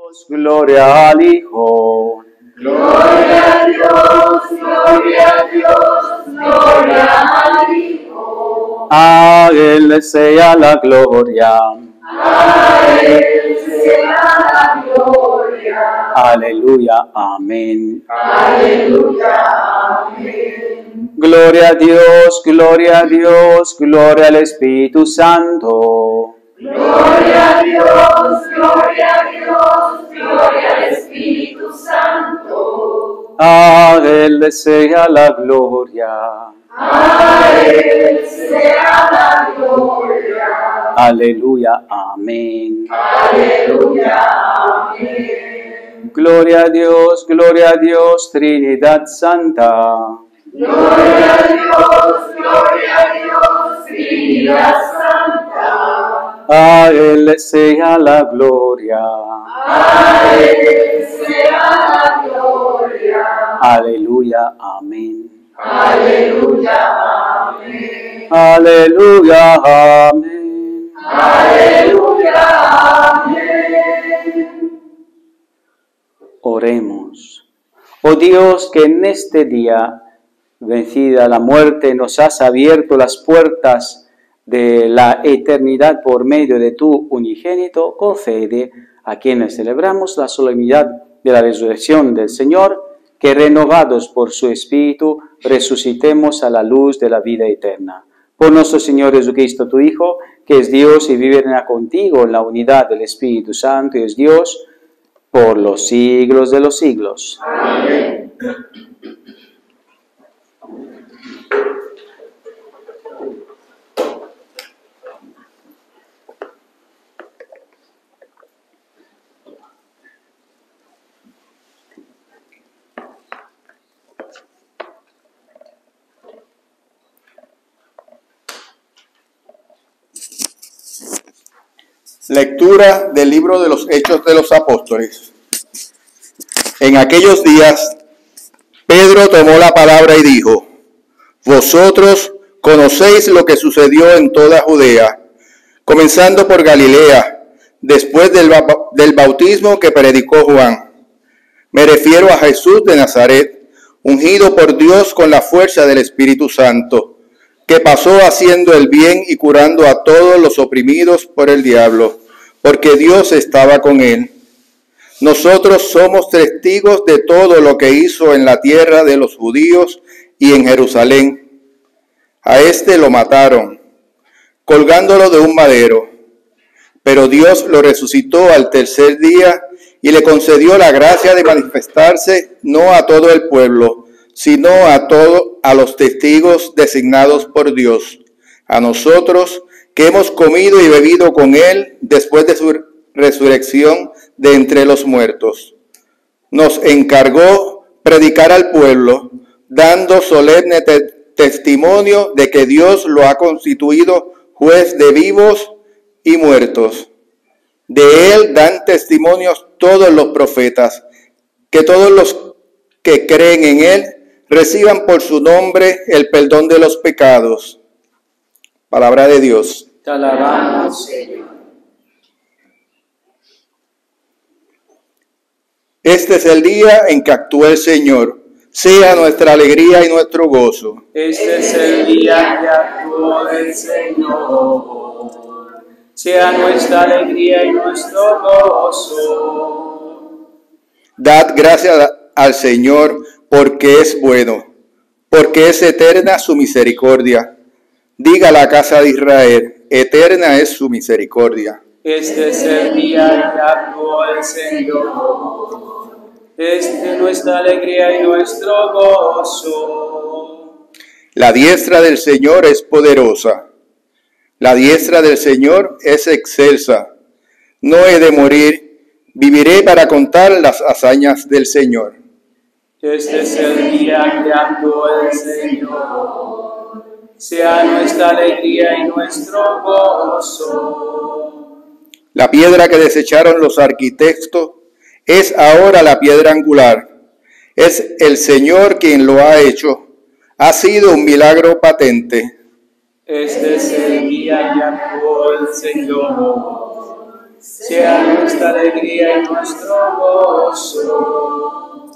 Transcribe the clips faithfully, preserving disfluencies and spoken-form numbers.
Dios, gloria al Hijo. Gloria a Dios, gloria a Dios, gloria al Hijo. A Él sea la gloria. A Él sea la gloria. Aleluya, amén. Aleluya, amén. Gloria a Dios, gloria a Dios, gloria al Espíritu Santo. Gloria a Dios, gloria a Dios, gloria al Espíritu Santo. A Él sea la gloria. A Él sea la gloria. Aleluya, amén. Aleluya, amén. Gloria a Dios, gloria a Dios, Trinidad Santa. Gloria a Dios, gloria a Dios, Trinidad Santa. A Él sea la gloria. A Él sea la gloria. Aleluya, amén. Aleluya, amén. Aleluya, amén. Aleluya, amén. Oremos. Oh Dios, que en este día, vencida la muerte, nos has abierto las puertas de la eternidad por medio de tu unigénito, concede a quienes celebramos la solemnidad de la resurrección del Señor, que renovados por su Espíritu resucitemos a la luz de la vida eterna. Por nuestro Señor Jesucristo, tu Hijo, que es Dios y vive contigo en la unidad del Espíritu Santo y es Dios por los siglos de los siglos. Amén. Lectura del libro de los Hechos de los Apóstoles. En aquellos días, Pedro tomó la palabra y dijo: Vosotros conocéis lo que sucedió en toda Judea, comenzando por Galilea, después del, del bautismo que predicó Juan. Me refiero a Jesús de Nazaret, ungido por Dios con la fuerza del Espíritu Santo, que pasó haciendo el bien y curando a todos los oprimidos por el diablo, porque Dios estaba con él. Nosotros somos testigos de todo lo que hizo en la tierra de los judíos y en Jerusalén. A este lo mataron, colgándolo de un madero, pero Dios lo resucitó al tercer día y le concedió la gracia de manifestarse no a todo el pueblo, sino a todos a los testigos designados por Dios, a nosotros que hemos comido y bebido con él después de su resurrección de entre los muertos. Nos encargó predicar al pueblo, dando solemne te testimonio de que Dios lo ha constituido juez de vivos y muertos. De él dan testimonios todos los profetas, que todos los que creen en él reciban por su nombre el perdón de los pecados. Palabra de Dios. Te alabamos, Señor. Este es el día en que actuó el Señor. Sea nuestra alegría y nuestro gozo. Este es el día que actuó el Señor. Sea nuestra alegría y nuestro gozo. Dad gracias al Señor, porque es bueno, porque es eterna su misericordia. Diga la casa de Israel, eterna es su misericordia. Este es el día que actuó el Señor. Este es nuestra alegría y nuestro gozo. La diestra del Señor es poderosa. La diestra del Señor es excelsa. No he de morir, viviré para contar las hazañas del Señor. Este es el día que actuó el Señor. Sea nuestra alegría y nuestro gozo. La piedra que desecharon los arquitectos es ahora la piedra angular. Es el Señor quien lo ha hecho. Ha sido un milagro patente. Este es el día que actuó el Señor. sea nuestra alegría y nuestro gozo.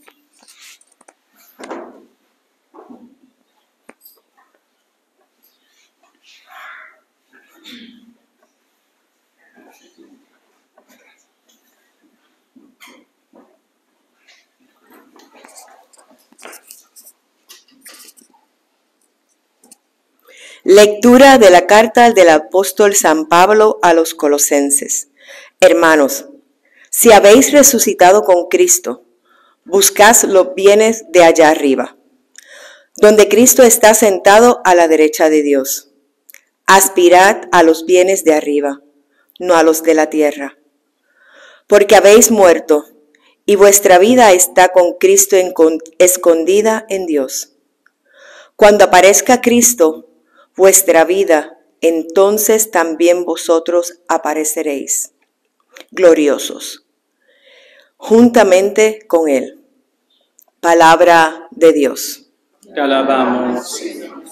Lectura de la carta del apóstol San Pablo a los Colosenses. Hermanos, si habéis resucitado con Cristo, buscad los bienes de allá arriba, donde Cristo está sentado a la derecha de Dios. Aspirad a los bienes de arriba, no a los de la tierra, porque habéis muerto, y vuestra vida está con Cristo escondida en Dios. Cuando aparezca Cristo, vuestra vida, entonces también vosotros apareceréis, gloriosos, juntamente con Él. Palabra de Dios. Te alabamos, Señor.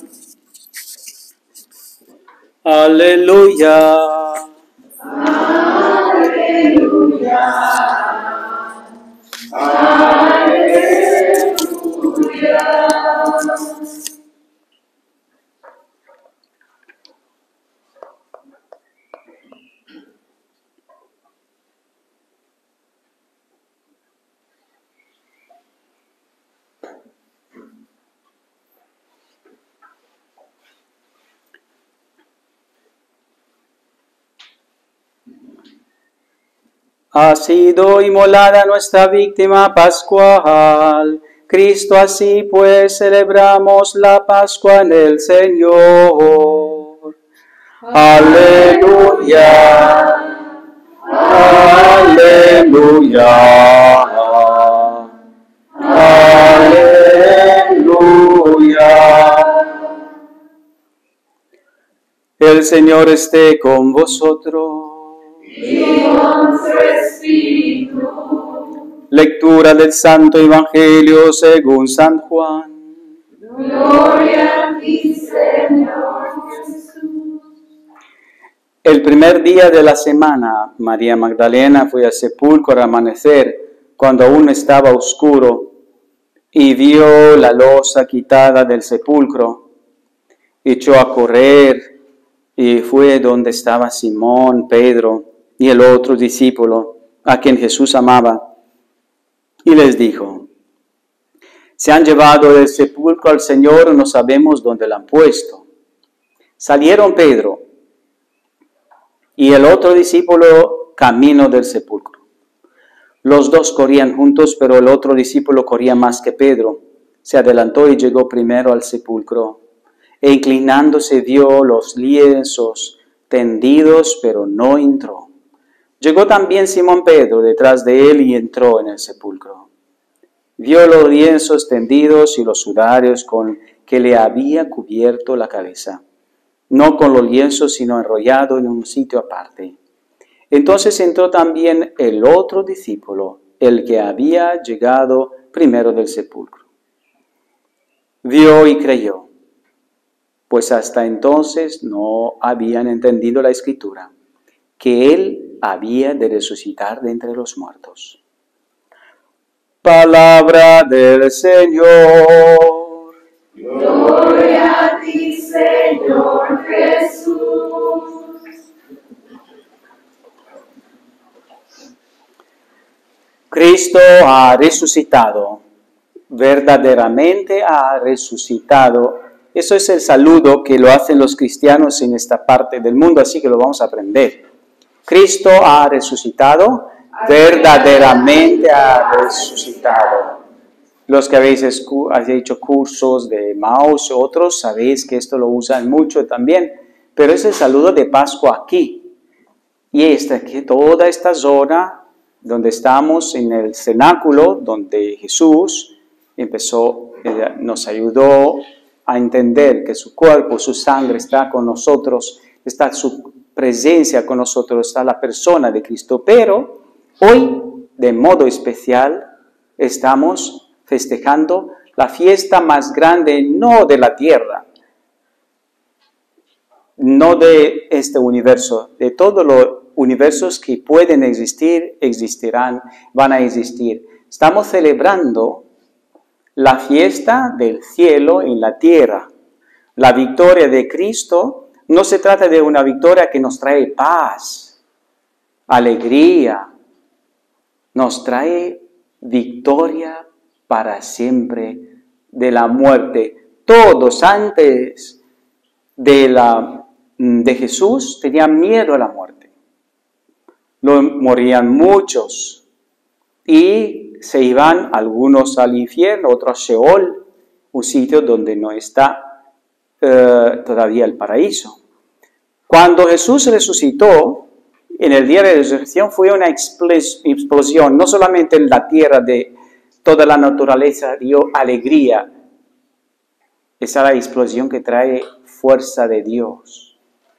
Aleluya. Aleluya. Aleluya. Ha sido inmolada nuestra víctima pascual. Cristo, así pues celebramos la Pascua en el Señor. Aleluya. Aleluya. Aleluya. El Señor esté con vosotros. Y con su espíritu. Lectura del Santo Evangelio según San Juan. Gloria a ti, Señor Jesús. El primer día de la semana, María Magdalena fue al sepulcro al amanecer, cuando aún estaba oscuro, y vio la losa quitada del sepulcro. Echó a correr y fue donde estaba Simón, Pedro y el otro discípulo, a quien Jesús amaba, y les dijo: se han llevado del sepulcro al Señor, no sabemos dónde lo han puesto. Salieron Pedro y el otro discípulo camino del sepulcro. Los dos corrían juntos, pero el otro discípulo corría más que Pedro. Se adelantó y llegó primero al sepulcro, e inclinándose vio los lienzos tendidos, pero no entró. Llegó también Simón Pedro detrás de él y entró en el sepulcro. Vio los lienzos tendidos y los sudarios con que le había cubierto la cabeza, no con los lienzos, sino enrollado en un sitio aparte. Entonces entró también el otro discípulo, el que había llegado primero del sepulcro. Vio y creyó, pues hasta entonces no habían entendido la Escritura, que él había de resucitar de entre los muertos. Palabra del Señor. Gloria a ti, Señor Jesús. Cristo ha resucitado, verdaderamente ha resucitado. Eso es el saludo que lo hacen los cristianos en esta parte del mundo, así que lo vamos a aprender. Cristo ha resucitado, verdaderamente ha resucitado. Los que habéis hecho cursos de Maús o otros, sabéis que esto lo usan mucho también, pero es el saludo de Pascua aquí. Y esta, que toda esta zona donde estamos en el cenáculo, donde Jesús empezó, eh, nos ayudó a entender que su cuerpo, su sangre está con nosotros, está su presencia con nosotros, está la persona de Cristo. Pero hoy, de modo especial, estamos festejando la fiesta más grande, no de la tierra, no de este universo, de todo lo universos que pueden existir, existirán, van a existir. Estamos celebrando la fiesta del cielo en la tierra. La victoria de Cristo no se trata de una victoria que nos trae paz, alegría, nos trae victoria para siempre de la muerte. Todos antes de, la, de Jesús tenían miedo a la muerte. No, morían muchos y se iban algunos al infierno, otros a Sheol, un sitio donde no está Uh, todavía el paraíso. Cuando Jesús resucitó, en el día de la resurrección fue una explosión, no solamente en la tierra de toda la naturaleza dio alegría, esa es la explosión que trae fuerza de Dios.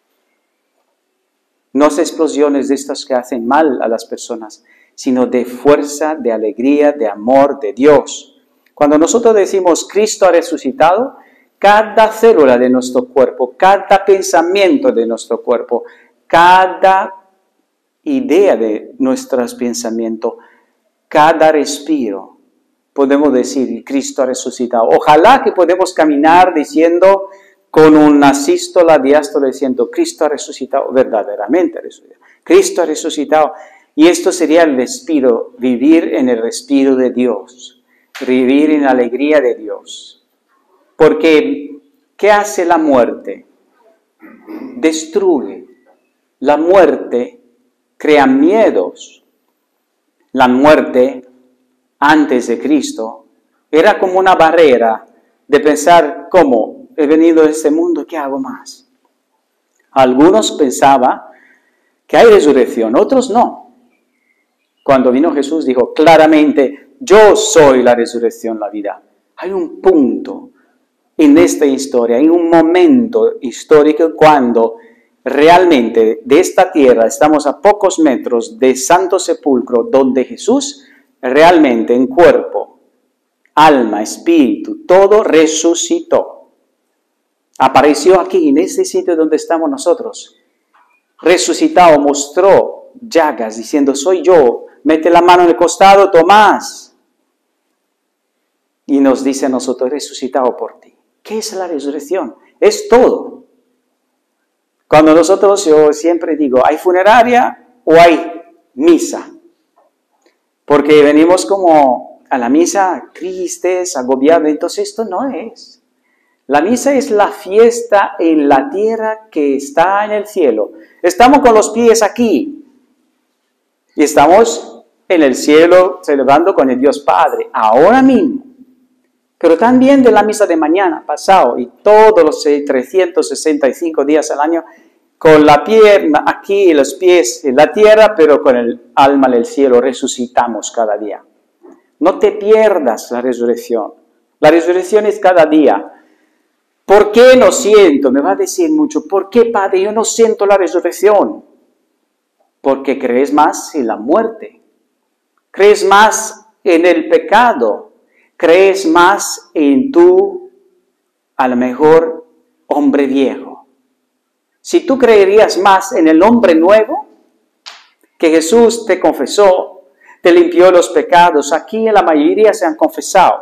No son explosiones de estas que hacen mal a las personas, sino de fuerza, de alegría, de amor de Dios. Cuando nosotros decimos Cristo ha resucitado, cada célula de nuestro cuerpo, cada pensamiento de nuestro cuerpo, cada idea de nuestros pensamientos, cada respiro, podemos decir, Cristo ha resucitado. Ojalá que podamos caminar diciendo, con una sístola, diástole, diciendo, Cristo ha resucitado, verdaderamente ha resucitado. Cristo ha resucitado. Y esto sería el respiro, vivir en el respiro de Dios, vivir en la alegría de Dios. Porque, ¿qué hace la muerte? Destruye. La muerte crea miedos. La muerte, antes de Cristo, era como una barrera de pensar, ¿cómo? He venido a este mundo, ¿qué hago más? Algunos pensaban que hay resurrección, otros no. Cuando vino Jesús dijo claramente, yo soy la resurrección, la vida. Hay un punto en esta historia, hay un momento histórico cuando realmente de esta tierra estamos a pocos metros de Santo Sepulcro, donde Jesús realmente en cuerpo, alma, espíritu, todo resucitó. Apareció aquí, en este sitio donde estamos nosotros. Resucitado, mostró llagas diciendo, soy yo, mete la mano en el costado, Tomás. Y nos dice a nosotros, resucitado por ti. ¿Qué es la resurrección? Es todo. Cuando nosotros, yo siempre digo, ¿hay funeraria o hay misa? Porque venimos como a la misa tristes, agobiados, entonces esto no es. La misa es la fiesta en la tierra que está en el cielo. Estamos con los pies aquí y estamos en el cielo celebrando con el Dios Padre, ahora mismo. Pero también de la misa de mañana, pasado, y todos los trescientos sesenta y cinco días al año, con la pierna aquí y los pies en la tierra, pero con el alma en el cielo, resucitamos cada día. No te pierdas la resurrección. La resurrección es cada día. ¿Por qué no siento? Me va a decir mucho, ¿por qué, Padre, yo no siento la resurrección? Porque crees más en la muerte. Crees más en el pecado. Crees más en tu, a lo mejor, hombre viejo. Si tú creerías más en el hombre nuevo, que Jesús te confesó, te limpió los pecados, aquí la mayoría se han confesado.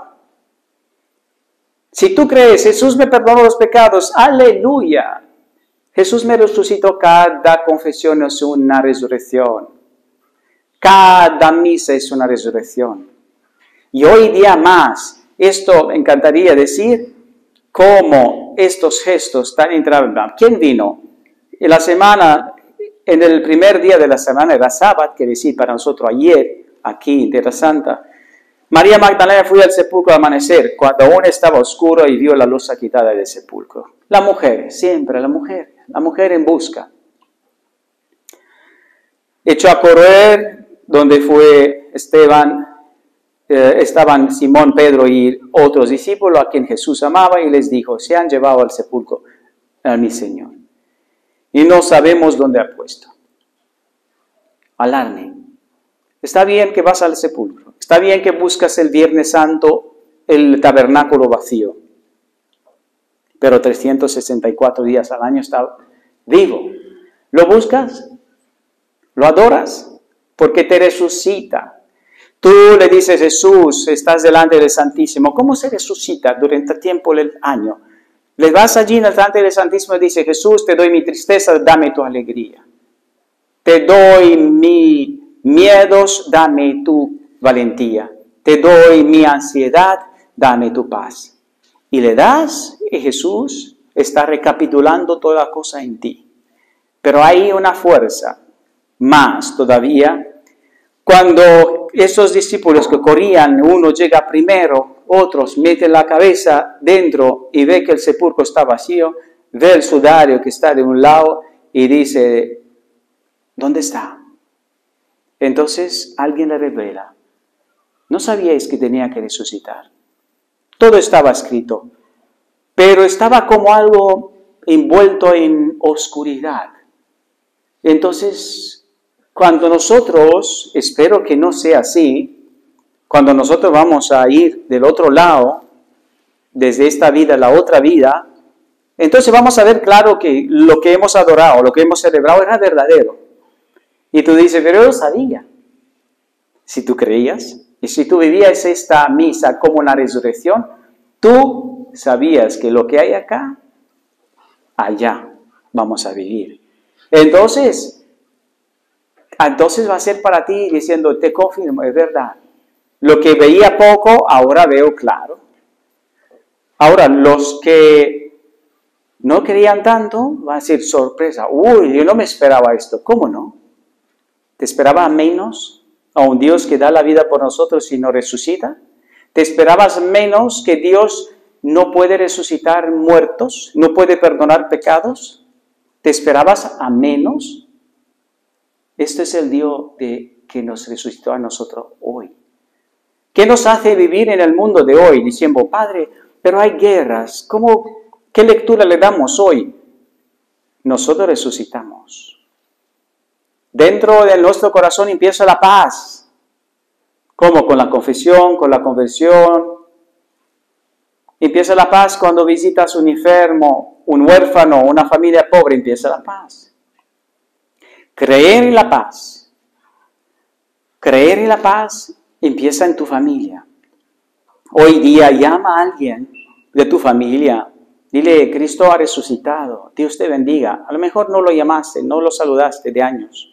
Si tú crees, Jesús me perdonó los pecados, aleluya. Jesús me resucitó, cada confesión es una resurrección. Cada misa es una resurrección. Y hoy día más, esto me encantaría decir, cómo estos gestos están entrando. ¿Quién vino? En la semana, en el primer día de la semana era sábado, que decir para nosotros ayer, aquí en Tierra Santa. María Magdalena fue al sepulcro al amanecer, cuando aún estaba oscuro y vio la luz quitada del sepulcro. La mujer, siempre la mujer, la mujer en busca. Echó a correr donde fue Esteban, eh, estaban Simón, Pedro y otros discípulos a quien Jesús amaba y les dijo, se han llevado al sepulcro a mi Señor y no sabemos dónde ha puesto. Alarme. Está bien que vas al sepulcro, está bien que buscas el Viernes Santo el tabernáculo vacío, pero trescientos sesenta y cuatro días al año está vivo. ¿Lo buscas? Lo adoras porque te resucita. Tú le dices, Jesús, estás delante del Santísimo. ¿Cómo se resucita durante el tiempo del año? Le vas allí delante del Santísimo y dices, Jesús, te doy mi tristeza, dame tu alegría. Te doy mis miedos, dame tu valentía. Te doy mi ansiedad, dame tu paz. Y le das, y Jesús está recapitulando toda cosa en ti. Pero hay una fuerza más todavía. Cuando esos discípulos que corrían, uno llega primero, otros meten la cabeza dentro y ve que el sepulcro está vacío, ve el sudario que está de un lado y dice, ¿dónde está? Entonces alguien le revela, ¿no sabíais que tenía que resucitar? Todo estaba escrito, pero estaba como algo envuelto en oscuridad. Entonces, cuando nosotros, espero que no sea así, cuando nosotros vamos a ir del otro lado, desde esta vida a la otra vida, entonces vamos a ver claro que lo que hemos adorado, lo que hemos celebrado era verdadero. Y tú dices, pero yo lo sabía. Si tú creías, y si tú vivías esta misa como una resurrección, tú sabías que lo que hay acá, allá vamos a vivir. Entonces, entonces va a ser para ti diciendo, te confirmo, es verdad. Lo que veía poco, ahora veo claro. Ahora, los que no creían tanto, va a ser sorpresa. Uy, yo no me esperaba esto. ¿Cómo no? ¿Te esperaba menos a un Dios que da la vida por nosotros y nos resucita? ¿Te esperabas menos que Dios no puede resucitar muertos, no puede perdonar pecados? ¿Te esperabas a menos? Este es el Dios de, que nos resucitó a nosotros hoy. ¿Qué nos hace vivir en el mundo de hoy? Diciendo, Padre, pero hay guerras. ¿Cómo, ¿Qué lectura le damos hoy? Nosotros resucitamos. Dentro de nuestro corazón empieza la paz. ¿Cómo? Con la confesión, con la conversión. Empieza la paz cuando visitas un enfermo, un huérfano, una familia pobre, empieza la paz. Creer en la paz. Creer en la paz empieza en tu familia. Hoy día llama a alguien de tu familia. Dile, Cristo ha resucitado. Dios te bendiga. A lo mejor no lo llamaste, no lo saludaste de años.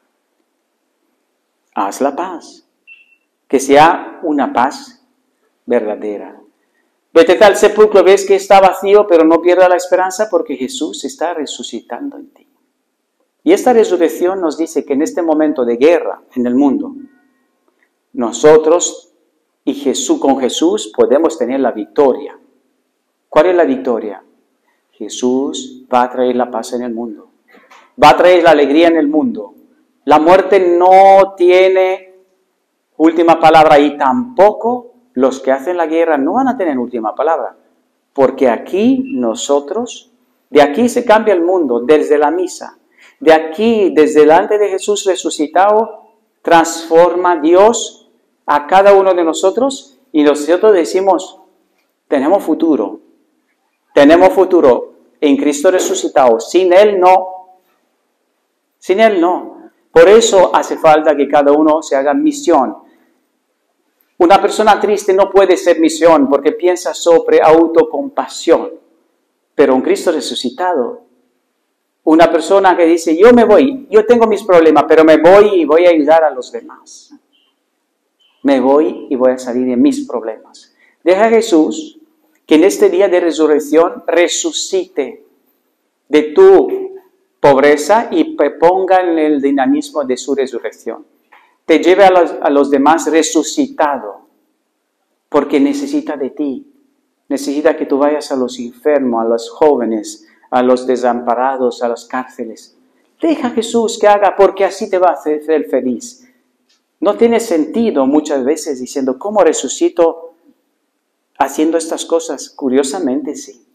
Haz la paz. Que sea una paz verdadera. Vete al sepulcro, ves que está vacío, pero no pierda la esperanza porque Jesús está resucitando en ti. Y esta resurrección nos dice que en este momento de guerra en el mundo, nosotros y Jesús, con Jesús podemos tener la victoria. ¿Cuál es la victoria? Jesús va a traer la paz en el mundo. Va a traer la alegría en el mundo. La muerte no tiene última palabra y tampoco los que hacen la guerra no van a tener última palabra. Porque aquí nosotros, de aquí se cambia el mundo, desde la misa. De aquí, desde delante de Jesús resucitado, transforma Dios a cada uno de nosotros y nosotros decimos, tenemos futuro, tenemos futuro en Cristo resucitado, sin Él no, sin Él no. Por eso hace falta que cada uno se haga misión. Una persona triste no puede ser misión porque piensa sobre autocompasión, pero un Cristo resucitado, una persona que dice, yo me voy, yo tengo mis problemas, pero me voy y voy a ayudar a los demás. Me voy y voy a salir de mis problemas. Deja a Jesús que en este día de resurrección resucite de tu pobreza y te ponga en el dinamismo de su resurrección. Te lleve a los, a los demás resucitado, porque necesita de ti. Necesita que tú vayas a los enfermos, a los jóvenes, a los desamparados, a las cárceles. Deja a Jesús que haga, porque así te va a hacer feliz. No tiene sentido muchas veces diciendo, ¿cómo resucito haciendo estas cosas? Curiosamente sí.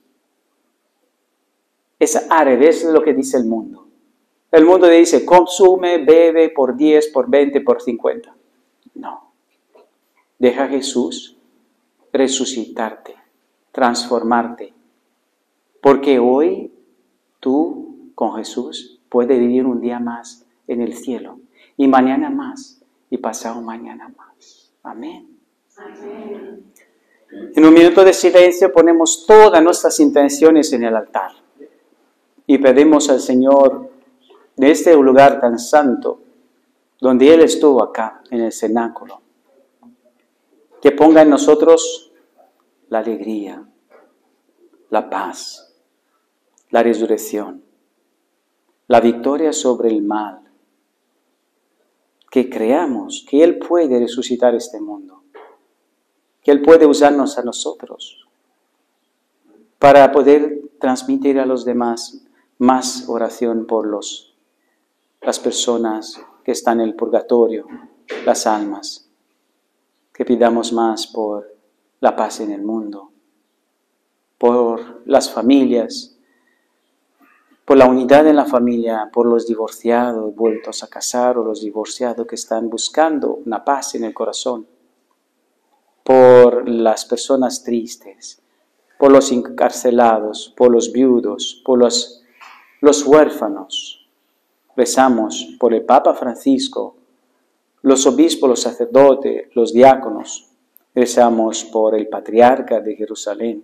Es al revés de lo que dice el mundo. El mundo dice, consume, bebe por diez, por veinte, por cincuenta. No. Deja a Jesús resucitarte, transformarte. Porque hoy tú con Jesús puedes vivir un día más en el cielo, y mañana más, y pasado mañana más. Amén. Amén. En un minuto de silencio ponemos todas nuestras intenciones en el altar y pedimos al Señor de este lugar tan santo, donde Él estuvo acá, en el cenáculo, que ponga en nosotros la alegría, la paz, la resurrección, la victoria sobre el mal, que creamos que Él puede resucitar este mundo, que Él puede usarnos a nosotros para poder transmitir a los demás más oración por los, las personas que están en el purgatorio, las almas, que pidamos más por la paz en el mundo, por las familias, por la unidad en la familia, por los divorciados vueltos a casar o los divorciados que están buscando una paz en el corazón, por las personas tristes, por los encarcelados, por los viudos, por los, los huérfanos. Rezamos por el Papa Francisco, los obispos, los sacerdotes, los diáconos. Rezamos por el Patriarca de Jerusalén.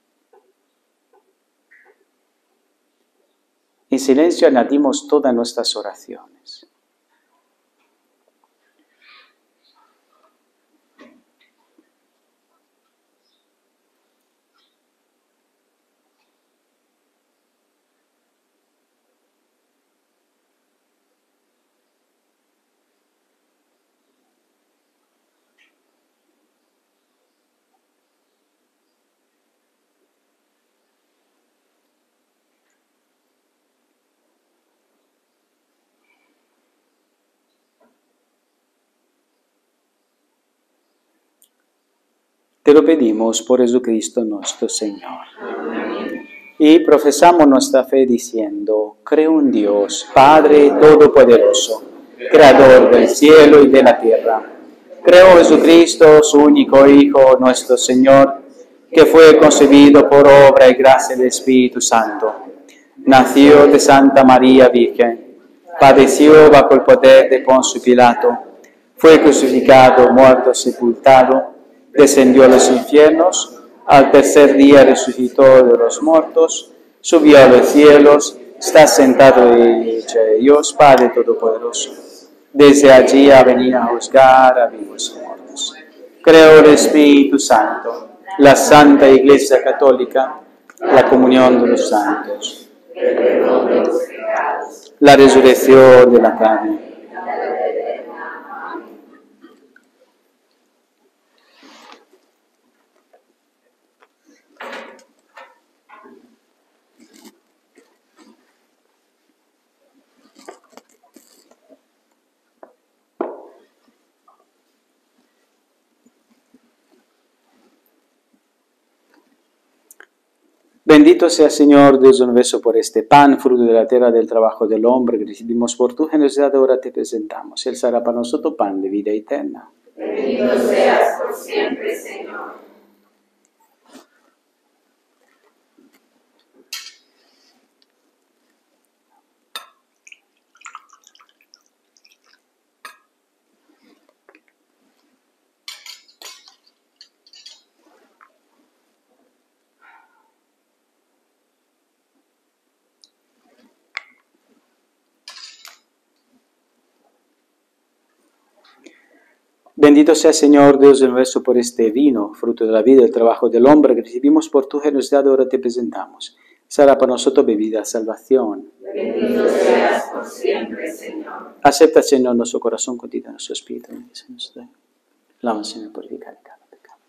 En silencio añadimos todas nuestras oraciones. Te lo pedimos por Jesucristo nuestro Señor. Amén. Y profesamos nuestra fe diciendo, creo en Dios, Padre Todopoderoso, Creador del cielo y de la tierra. Creo en Jesucristo, su único Hijo, nuestro Señor, que fue concebido por obra y gracia del Espíritu Santo. Nació de Santa María Virgen, padeció bajo el poder de Poncio Pilato, fue crucificado, muerto, sepultado, descendió a los infiernos, al tercer día resucitó de los muertos, subió a los cielos, está sentado en de Dios Padre Todopoderoso. Desde allí ha venido a juzgar a vivos y muertos. Creo en el Espíritu Santo, la Santa Iglesia Católica, la comunión de los santos, El perdón de los pecados. la resurrección de la carne. Bendito sea, Señor Dios universo, por este pan, fruto de la tierra del trabajo del hombre, que recibimos por tu generosidad, ahora te presentamos. Él será para nosotros pan de vida eterna. Bendito seas por siempre, Señor. Bendito sea, Señor Dios universo, por este vino, fruto de la vida y del trabajo del hombre, que recibimos por tu generosidad, ahora te presentamos. Será para nosotros bebida salvación. Bendito seas por siempre, Señor. Acepta, Señor, nuestro corazón, contigo nuestro espíritu. Lávanos, Señor, purificar cada pecado.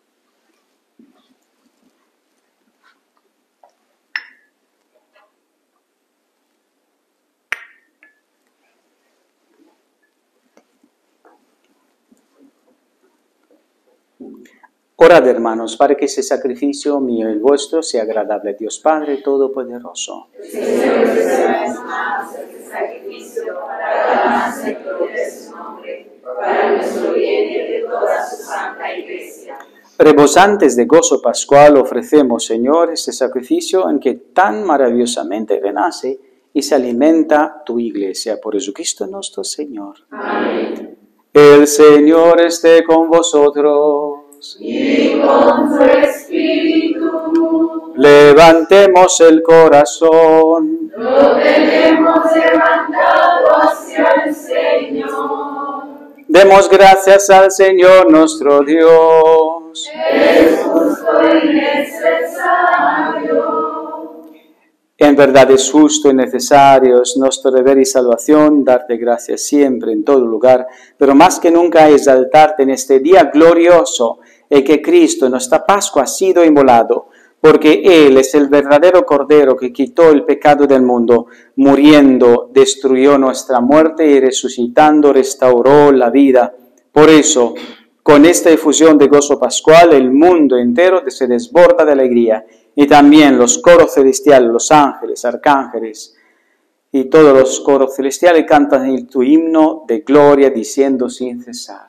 Orad, hermanos, para que ese sacrificio mío y el vuestro sea agradable a Dios Padre Todopoderoso. Señor, receba en sus manos este sacrificio para alabanza y gloria de su nombre, para nuestro bien y el de toda su santa Iglesia. Rebosantes de gozo pascual ofrecemos, Señor, este sacrificio en que tan maravillosamente renace y se alimenta tu iglesia. Por Jesucristo nuestro Señor. Amén. El Señor esté con vosotros. Y con su espíritu. Levantemos el corazón. Lo tenemos levantado hacia el Señor. Demos gracias al Señor nuestro Dios. Es justo y necesario. En verdad es justo y necesario, es nuestro deber y salvación darte gracias siempre, en todo lugar, pero más que nunca exaltarte en este día glorioso en que Cristo, nuestra Pascua, ha sido inmolado, porque Él es el verdadero Cordero que quitó el pecado del mundo, muriendo, destruyó nuestra muerte y resucitando, restauró la vida. Por eso, con esta efusión de gozo pascual, el mundo entero se desborda de alegría, y también los coros celestiales, los ángeles, arcángeles, y todos los coros celestiales cantan el tu himno de gloria, diciendo sin cesar: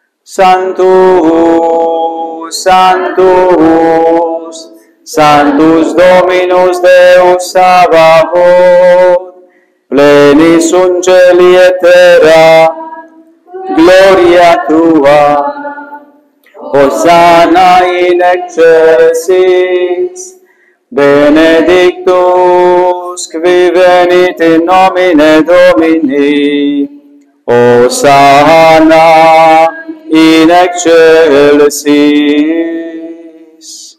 Santus, Santus, Santus Dominus Deus Sabaoth, plenis sunt celi et terra, gloria tua. Hosanna in excelsis, benedictus qui venit in nomine Domini, Hosanna in excelsis.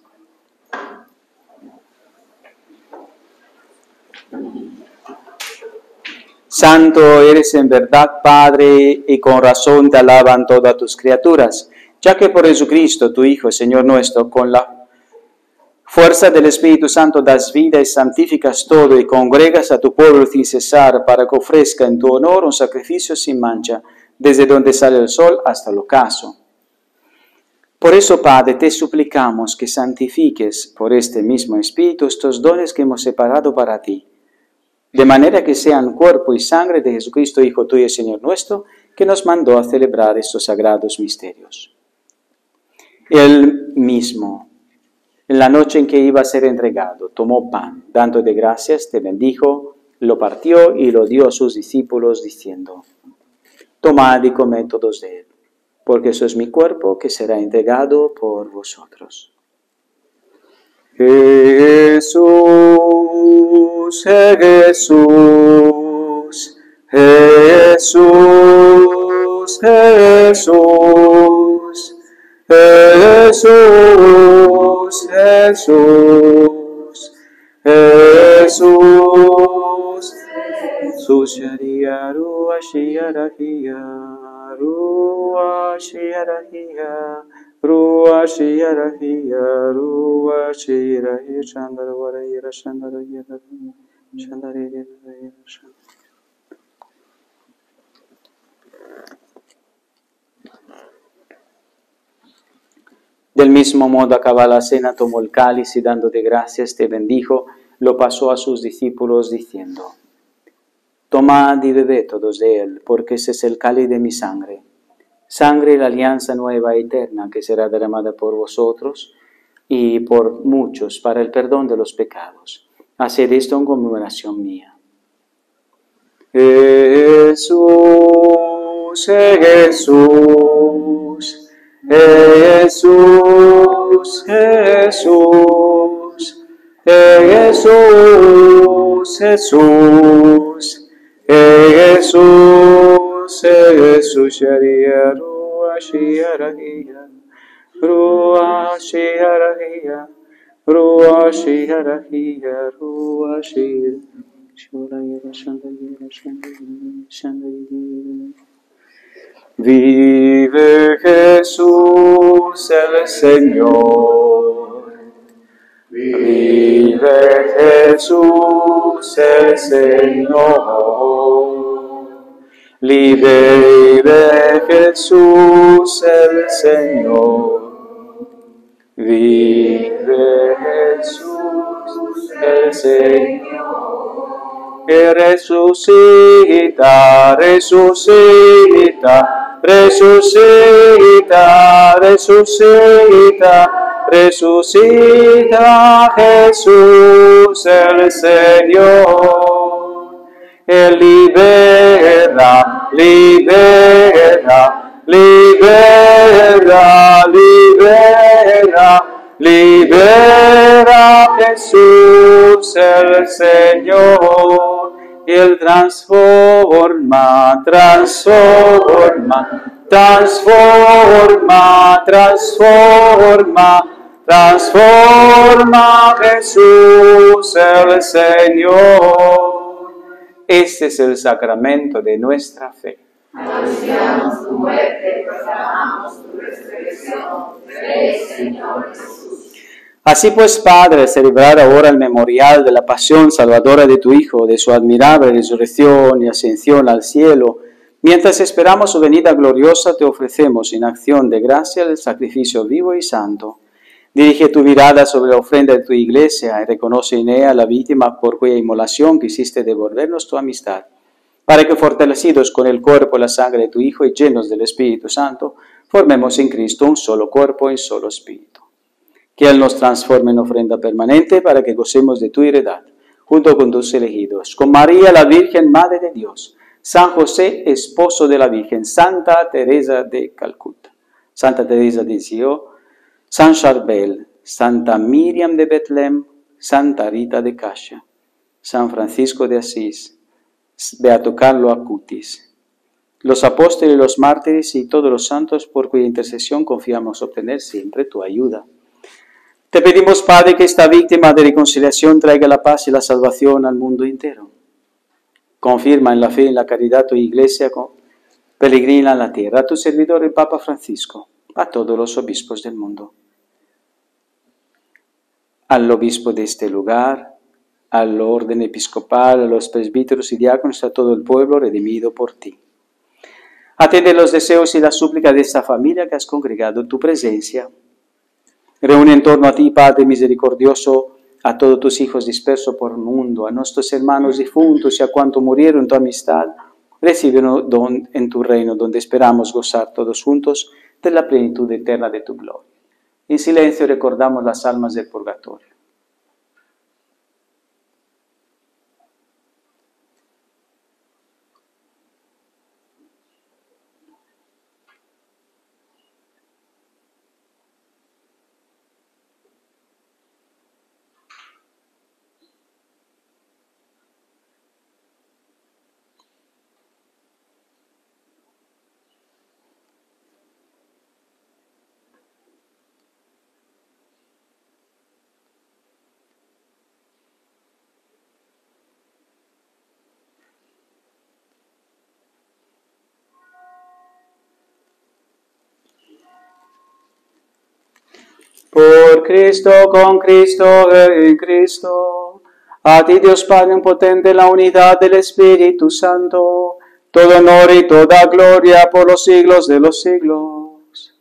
Santo eres en verdad, Padre, y con razón te alaban todas tus criaturas, ya que por Jesucristo, tu Hijo, Señor nuestro, con la fuerza del Espíritu Santo das vida y santificas todo y congregas a tu pueblo sin cesar para que ofrezca en tu honor un sacrificio sin mancha, desde donde sale el sol hasta el ocaso. Por eso, Padre, te suplicamos que santifiques por este mismo Espíritu estos dones que hemos separado para ti, de manera que sean cuerpo y sangre de Jesucristo, Hijo tuyo y Señor nuestro, que nos mandó a celebrar estos sagrados misterios. Él mismo, en la noche en que iba a ser entregado, tomó pan, dando de gracias, te bendijo, lo partió y lo dio a sus discípulos, diciendo: Tomad y comed todos de él, porque eso es mi cuerpo que será entregado por vosotros. Jesús, Jesús, Jesús, Jesús, Jesús, Jesús, Jesús, Jesús, Sharia, Rua, Shiarahia, Rua, Shiarahia, Rua, Shiarahia, Rua, Shiarahia, Chandara, Varayera, Chandara, Yera, Chandara, Yera, Chandara. Del mismo modo, acabada la cena, tomó el cáliz y dándote gracias, te bendijo, lo pasó a sus discípulos diciendo: Tomad y bebed todos de él, porque ese es el cáliz de mi sangre, sangre de la alianza nueva y eterna que será derramada por vosotros y por muchos para el perdón de los pecados. Haced esto en conmemoración mía. Jesús, Jesús, Jesús, Jesús, Jesús, Jesús, Jesús, Jesús, Sharia, Rua, Shiarahia, Rua, Shiarahia, Rua, Shiarahia, Rua, Shiarahia, Vive Jesús el Señor, vive Jesús el Señor, vive Jesús el Señor, vive Jesús el Señor, que resucita, resucita, resucita, resucita, resucita Jesús el Señor. Él libera, libera, libera, libera, libera Jesús el Señor. Él transforma, transforma, transforma, transforma, transforma Jesús el Señor. Este es el sacramento de nuestra fe. Anunciamos tu muerte, proclamamos tu resurrección. Ven, Señor Jesús. Así pues, Padre, celebrar ahora el memorial de la pasión salvadora de tu Hijo, de su admirable resurrección y ascensión al cielo, mientras esperamos su venida gloriosa, te ofrecemos en acción de gracia el sacrificio vivo y santo. Dirige tu mirada sobre la ofrenda de tu iglesia y reconoce en ella la víctima por cuya inmolación quisiste devolvernos tu amistad, para que fortalecidos con el cuerpo y la sangre de tu Hijo y llenos del Espíritu Santo, formemos en Cristo un solo cuerpo y un solo espíritu. Que Él nos transforme en ofrenda permanente para que gocemos de tu heredad, junto con tus elegidos, con María la Virgen, Madre de Dios, San José, esposo de la Virgen, Santa Teresa de Calcuta, Santa Teresa de Sió, San Charbel, Santa Miriam de Betlem, Santa Rita de Cascia, San Francisco de Asís, Beato Carlo Acutis, los apóstoles y los mártires y todos los santos por cuya intercesión confiamos obtener siempre tu ayuda. Te pedimos, Padre, que esta víctima de reconciliación traiga la paz y la salvación al mundo entero. Confirma en la fe y en la caridad tu iglesia peregrina en la tierra, a tu servidor el Papa Francisco, a todos los obispos del mundo. Al obispo de este lugar, al orden episcopal, a los presbíteros y diáconos, a todo el pueblo redimido por ti. Atiende los deseos y las súplicas de esta familia que has congregado en tu presencia. Reúne en torno a ti, Padre misericordioso, a todos tus hijos dispersos por el mundo, a nuestros hermanos difuntos y a cuantos murieron en tu amistad. Recíbenos en tu reino, donde esperamos gozar todos juntos de la plenitud eterna de tu gloria. En silencio recordamos las almas del purgatorio. Por Cristo, con Cristo, en Cristo, a ti Dios Padre Omnipotente, la unidad del Espíritu Santo, todo honor y toda gloria por los siglos de los siglos.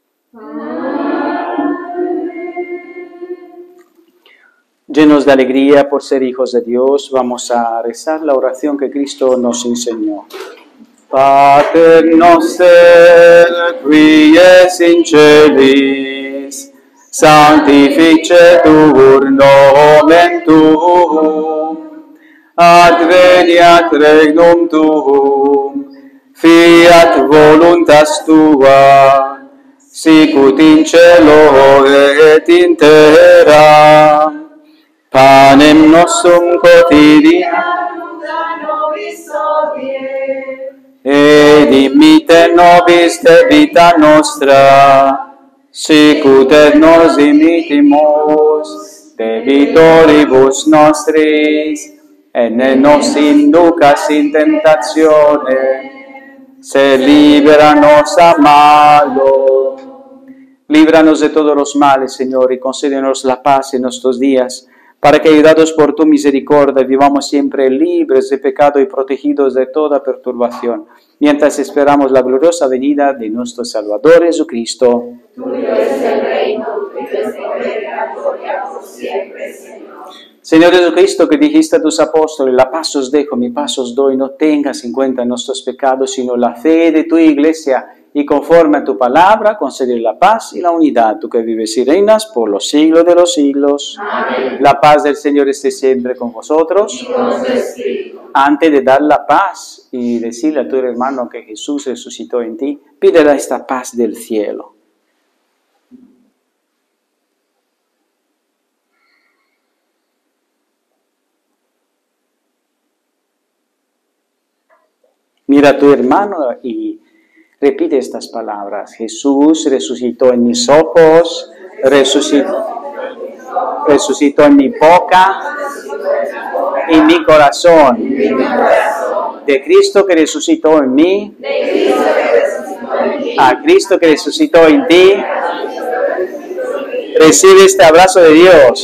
Llenos de alegría por ser hijos de Dios, vamos a rezar la oración que Cristo nos enseñó. Pater noster, qui es in celis, sanctificetur nomen tuum, adveniat regnum tuum, fiat voluntas tua, sicut in cielo et in terra. Panem nostrum quotidianum da nobis hodie, et dimitte nobis debita nostra, sicut et nos dimittimus debitoribus nostris, et ne nos inducas in tentatione, sed libera nos a malo. Líbranos de todos los males, Señor, y concédenos la paz en nuestros días, para que, ayudados por tu misericordia, vivamos siempre libres de pecado y protegidos de toda perturbación, mientras esperamos la gloriosa venida de nuestro Salvador Jesucristo. Tuyo es el reino, tuyo es el poder y la gloria por siempre, Señor. Señor Jesucristo, que dijiste a tus apóstoles, la paz os dejo, mi paz os doy, no tengas en cuenta nuestros pecados, sino la fe de tu iglesia, y conforme a tu palabra conceder la paz y la unidad, tú que vives y reinas por los siglos de los siglos. Amén. La paz del Señor esté siempre con vosotros. Y con su espíritu. Antes de dar la paz y decirle a tu hermano que Jesús resucitó en ti, pídele esta paz del cielo. Mira a tu hermano y repite estas palabras. Jesús resucitó en mis ojos, resucitó, resucitó en mi boca, en mi corazón. De Cristo que resucitó en mí, a Cristo que resucitó en ti, recibe este abrazo de Dios.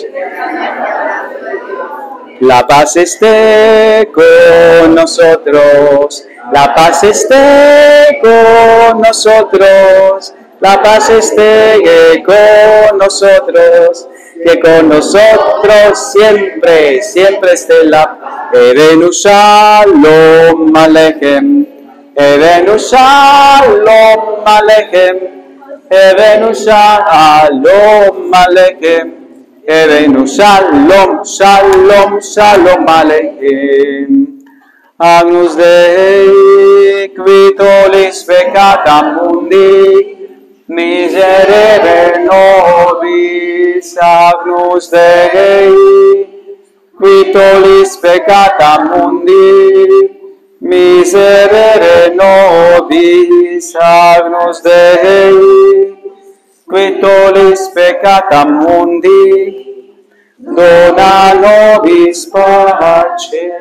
La paz esté con nosotros. La paz esté con nosotros, la paz esté con nosotros, que con nosotros siempre, siempre esté la paz. Evenu Shalom Aleichem, Evenu Shalom Aleichem, Evenu Shalom Aleichem, Evenu Shalom, Shalom, Shalom Aleichem. Agnus Dei, qui tollis peccata mundi, miserere nobis. Agnus Dei, qui tollis peccata mundi, miserere nobis. Agnus Dei, qui tollis peccata mundi, dona nobis pace.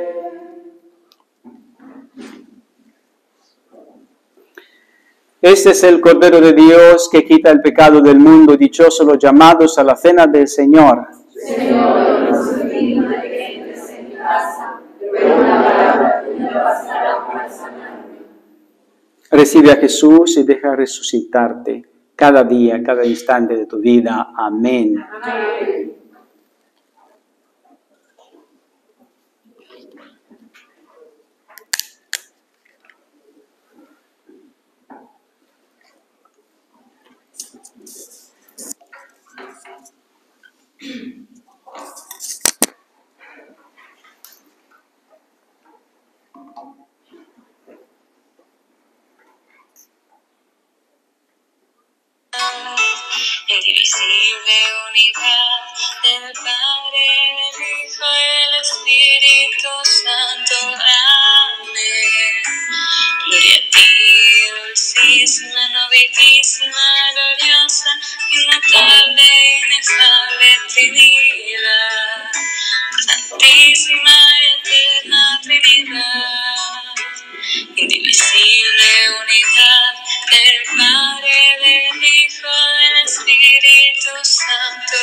Este es el Cordero de Dios que quita el pecado del mundo. Dichosos los llamados a la cena del Señor. Señor, no soy digno de que entres en mi casa, pero una palabra tuya bastará para sanarme. Recibe a Jesús y deja resucitarte cada día, cada instante de tu vida. Amén. Amén. Indivisible unidad del Padre, del Hijo y del Espíritu Santo. Amén. Gloria a ti, dulcísima, nobilísima, gloriosa, inmutable, inefable Trinidad. Santísima y eterna Trinidad. Indivisible unidad del Padre, del Hijo, del Espíritu Santo.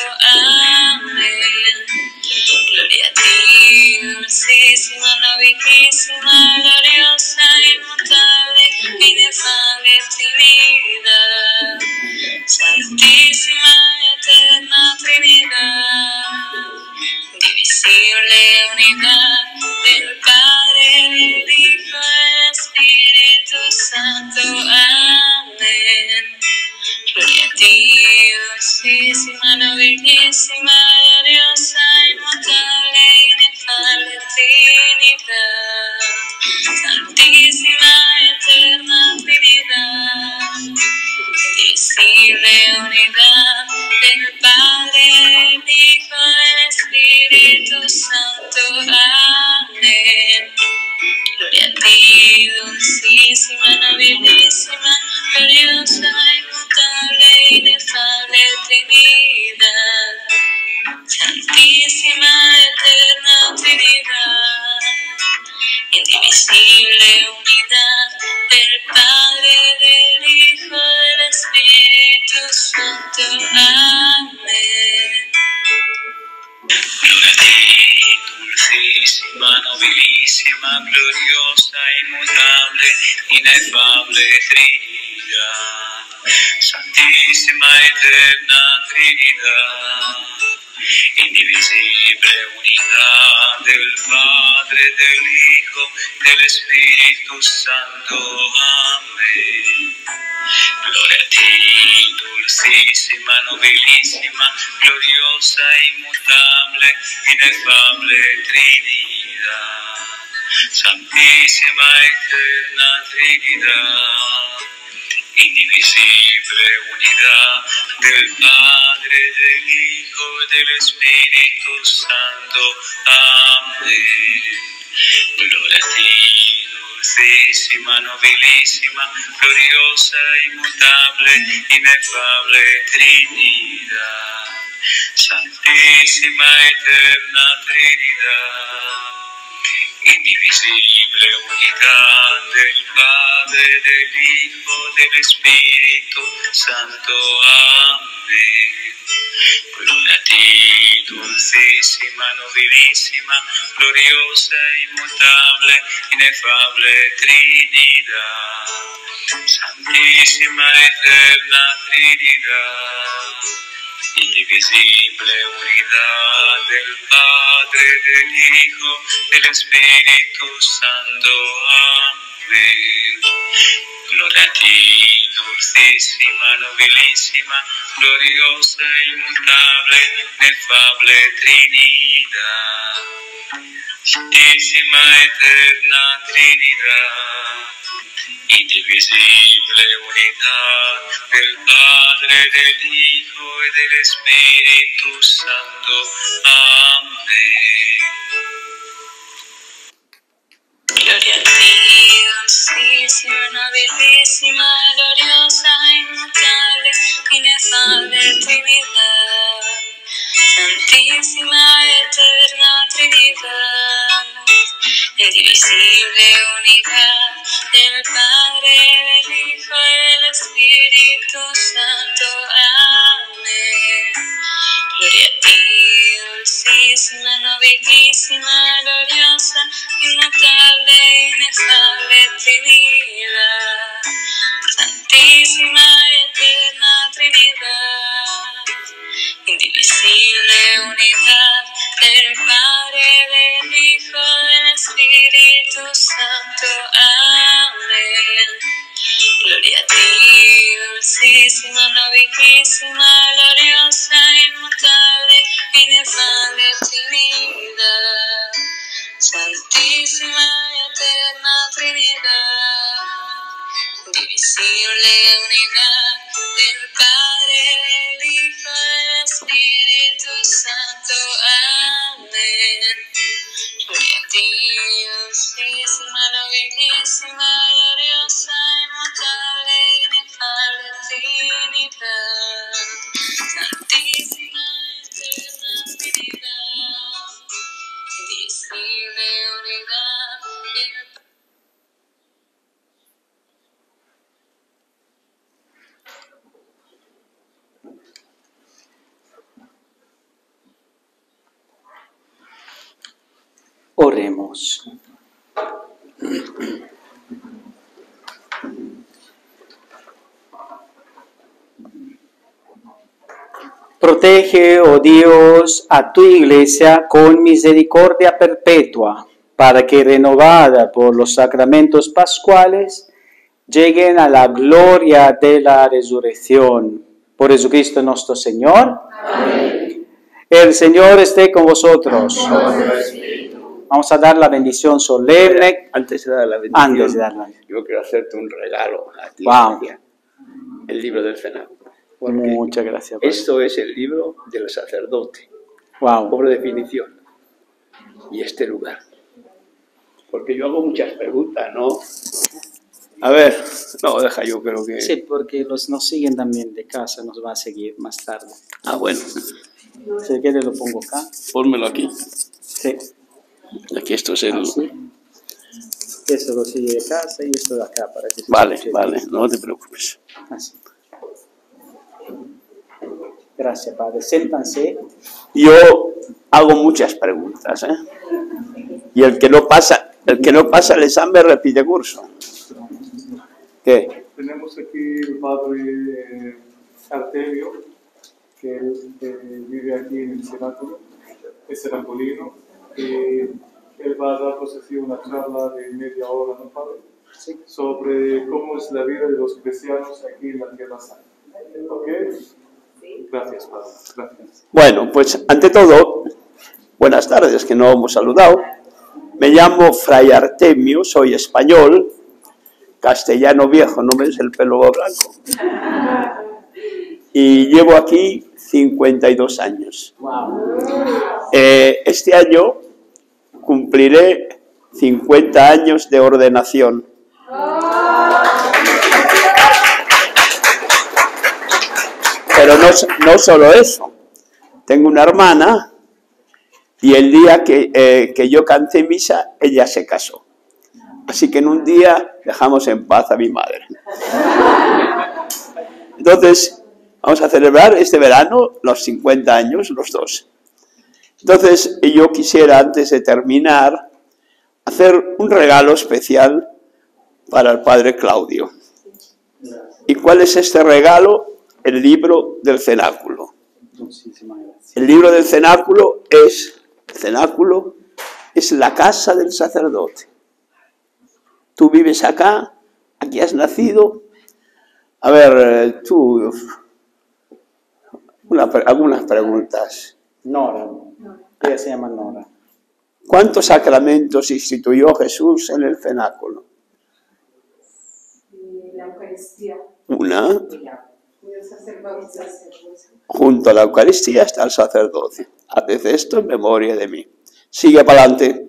Amén. Gloria a ti, dulcísima, nobilísima, gloriosa, inmutable, inefable Trinidad. Santísima y eterna Trinidad. Indivisible unidad del Padre, del Hijo, del Espíritu Santo. Amén. Gloria a ti, dulcísima, nobilísima, gloriosa, inmutable, inefable Trinidad. Santísima y eterna Trinidad. Indivisible unidad del Padre, del Hijo, del Espíritu Santo. Amén. Gloria a ti, dulcísima, nobilísima, gloriosa, inmutable, inefable Trinidad. Santísima, eterna Trinidad. Indivisible unidad del Padre, del Hijo, del Espíritu Santo. Amén. Gloria a ti, dulcísima, nobilísima, gloriosa, inmutable, inefable Trinidad. Santísima, eterna Trinidad. Indivisible unidad del Padre, del Hijo, del Espíritu Santo. Amén. Gloria a ti, dulcísima, nobilísima, gloriosa, inmutable, inefable Trinidad. Santísima, eterna Trinidad, indivisible unidad del Padre, del Hijo y del Espíritu Santo. Amén. Gloria a ti, dulcísima, nobilísima, gloriosa, inmutable, inefable Trinidad. Santísima, eterna Trinidad, indivisible unidad del Padre, del Hijo, del Espíritu Santo. Amén. Gloria a ti, dulcísima, nobilísima, gloriosa, inmutable, inefable Trinidad. Santísima, eterna Trinidad, indivisible unidad del Padre, del Hijo, del Espíritu Santo. Amén. Gloria a ti, dulcísima, nobilísima, gloriosa, inmutable, inefable Trinidad. Santísima, eterna Trinidad, indivisible unidad del Padre, del Hijo y del Espíritu Santo. Amén. Gloria a ti, dulcísima, nobilísima, gloriosa, inmutable, inefable Trinidad. Santísima, eterna Trinidad, indivisible unidad del Padre, del Hijo y del Espíritu Santo. Amén. Gloria a ti, dulcísima, nobilísima, gloriosa, inmutable, inefable Trinidad. Santísima, eterna Trinidad, indivisible unidad del Padre, del Hijo y del Espíritu Santo. Amén. Gloria a ti, dulcísima, nobilísima, gloriosa, inmutable, inefable Trinidad. Santísima, eterna Trinidad, indivisible unidad del Padre, del Hijo y del Espíritu Santo. Amén. Gloria a ti, dulcísima, nobilísima, gloriosa, inmutable, inefable Trinidad. Santísima, eterna Trinidad, indivisible unidad del Oremos. Protege, oh Dios, a tu iglesia con misericordia perpetua, para que renovada por los sacramentos pascuales, lleguen a la gloria de la resurrección. Por Jesucristo nuestro Señor. Amén. El Señor esté con vosotros. Vamos a dar la bendición solemne. Antes de dar la bendición, Antes de darla. yo quiero hacerte un regalo a ti, Wow. María, el libro del cenáculo. Porque Muchas gracias. Padre. esto es el libro del sacerdote, Wow. por definición, y este lugar. Porque yo hago muchas preguntas, ¿no? A ver, no, deja, yo creo que... Sí, porque los nos siguen también de casa, nos va a seguir más tarde. Ah, bueno, Si quieres lo pongo acá. pónmelo aquí. Sí. Aquí esto es el... Así. Esto lo sigue de casa y esto de acá para que se Vale, escuche vale, bien. no te preocupes. Así. Gracias, Padre. Siéntanse. Yo hago muchas preguntas, ¿eh? Y el que no pasa, el que no pasa el examen repite curso. ¿Qué? Tenemos aquí el padre Artemio, que él eh, vive aquí en el cenáculo, es cenaculino, y él va a darnos así una charla de media hora, ¿no, padre? sobre cómo es la vida de los cristianos aquí en la Tierra Santa. ¿Ok? Gracias, Padre. Gracias. Bueno, pues ante todo, buenas tardes, que no hemos saludado. Me llamo Fray Artemio, soy español, castellano viejo, no me des el pelo blanco. Y llevo aquí cincuenta y dos años. Eh, este año cumpliré cincuenta años de ordenación. Pero no, no solo eso. Tengo una hermana y el día que, eh, que yo canté misa, ella se casó. Así que en un día dejamos en paz a mi madre. Entonces, vamos a celebrar este verano los cincuenta años, los dos. Entonces, yo quisiera, antes de terminar, hacer un regalo especial para el padre Claudio. ¿Y cuál es este regalo? El libro del cenáculo. El libro del cenáculo es, el cenáculo es la casa del sacerdote. Tú vives acá, aquí has nacido. A ver, tú, una, algunas preguntas. Nora, ella se llama Nora. ¿Cuántos sacramentos instituyó Jesús en el cenáculo? La Eucaristía. Una. El sacerdocio. Junto a la Eucaristía está el sacerdocio. Haced esto en memoria de mí. Sigue para adelante.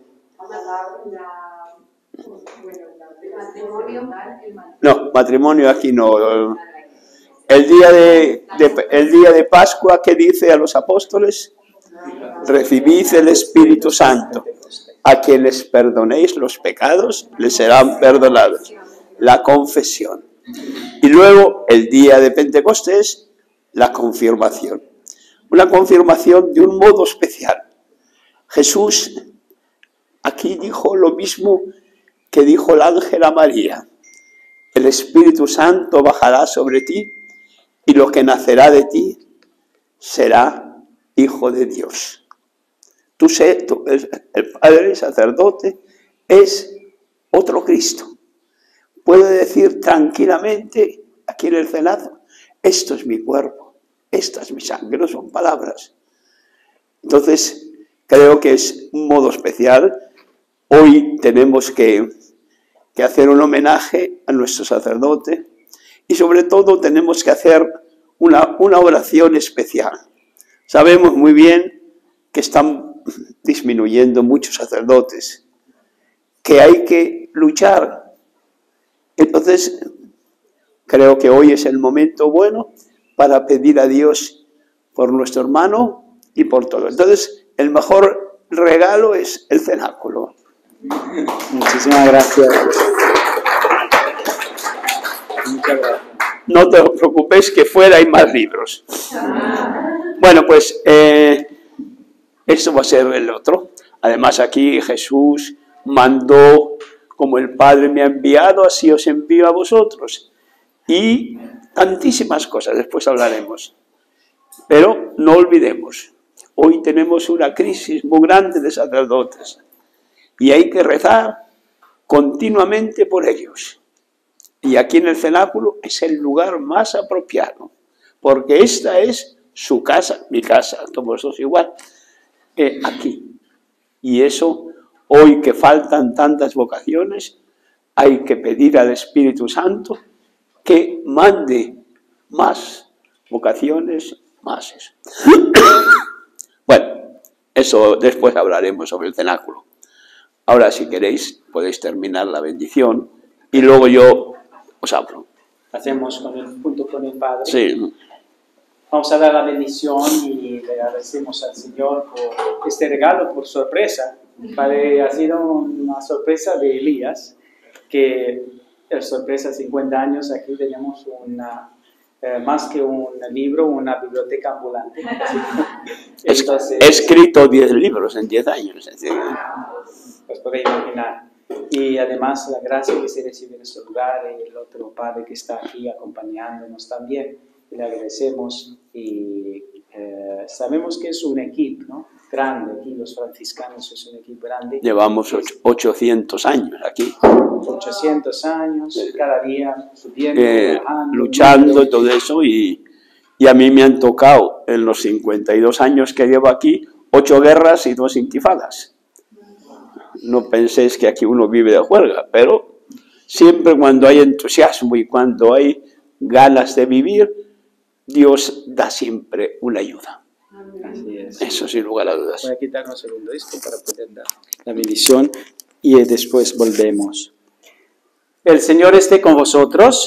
No, matrimonio aquí no. El día de, de, el día de Pascua, ¿qué dice a los apóstoles? Recibid el Espíritu Santo. A quienes perdonéis los pecados, les serán perdonados. La confesión. Y luego, el día de Pentecostés, la confirmación. Una confirmación de un modo especial. Jesús aquí dijo lo mismo que dijo el ángel a María. El Espíritu Santo bajará sobre ti y lo que nacerá de ti será hijo de Dios. Tú sé, tú, el, el Padre sacerdote es otro Cristo. Puede decir tranquilamente aquí en el cenáculo, esto es mi cuerpo, esta es mi sangre, no son palabras. Entonces, creo que es un modo especial. Hoy tenemos que, que hacer un homenaje a nuestro sacerdote y sobre todo tenemos que hacer una, una oración especial. Sabemos muy bien que están disminuyendo muchos sacerdotes, que hay que luchar. Entonces, creo que hoy es el momento bueno para pedir a Dios por nuestro hermano y por todo. Entonces, el mejor regalo es el cenáculo. Muchísimas gracias. Muchas gracias. No te preocupes que fuera hay más libros. Bueno, pues eh, esto va a ser el otro. Además aquí Jesús mandó, como el Padre me ha enviado, así os envío a vosotros. Y tantísimas cosas, después hablaremos. Pero no olvidemos, hoy tenemos una crisis muy grande de sacerdotes. Y hay que rezar continuamente por ellos. Y aquí en el cenáculo es el lugar más apropiado, porque esta es su casa, mi casa, todos vosotros igual, eh, aquí. Y eso, hoy que faltan tantas vocaciones, hay que pedir al Espíritu Santo que mande más vocaciones, más eso. Bueno, eso después hablaremos sobre el cenáculo. Ahora, si queréis, podéis terminar la bendición y luego yo os hablo. Hacemos con el, junto con el Padre. Sí. Vamos a dar la bendición y le agradecemos al Señor por este regalo, por sorpresa. Padre, ha sido una sorpresa de Elías, que es sorpresa, cincuenta años, aquí tenemos una, eh, más que un libro, una biblioteca ambulante. Entonces, he escrito diez libros en diez años. Es decir, pues podéis imaginar. Y además la gracia que se recibe en este lugar, y el otro Padre que está aquí acompañándonos también, y le agradecemos y eh, sabemos que es un equipo, ¿no? Grande, aquí los franciscanos es un equipo grande. Llevamos ocho, ochocientos años aquí. ochocientos años, cada día subiendo, eh, bajando, luchando y yendo. todo eso, y, y a mí me han tocado en los cincuenta y dos años que llevo aquí, ocho guerras y dos intifadas. No penséis que aquí uno vive de juerga, pero siempre cuando hay entusiasmo y cuando hay ganas de vivir, Dios da siempre una ayuda. Así es. Eso sin lugar a dudas. Voy a quitar un segundo esto para poder dar la bendición y después volvemos. El Señor esté con vosotros.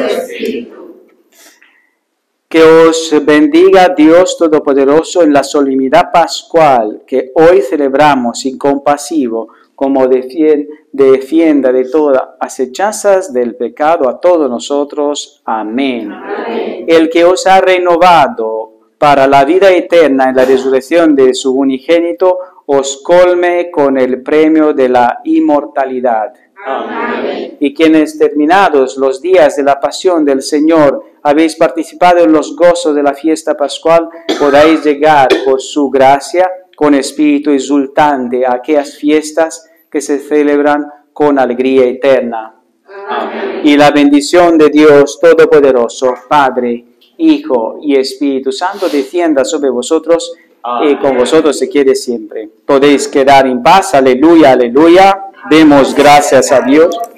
Que os bendiga Dios Todopoderoso en la solemnidad pascual que hoy celebramos, incompasivo, como defienda de todas acechanzas del pecado a todos nosotros. Amén. Amén. El que os ha renovado para la vida eterna en la resurrección de su unigénito, os colme con el premio de la inmortalidad. Amén. Y quienes terminados los días de la pasión del Señor habéis participado en los gozos de la fiesta pascual, podáis llegar por su gracia con espíritu exultante a aquellas fiestas que se celebran con alegría eterna. Amén. Y la bendición de Dios Todopoderoso, Padre, Hijo y Espíritu Santo, descienda sobre vosotros. Amén. Y con vosotros se quede siempre. Podéis quedar en paz. Aleluya, aleluya. Demos gracias a Dios.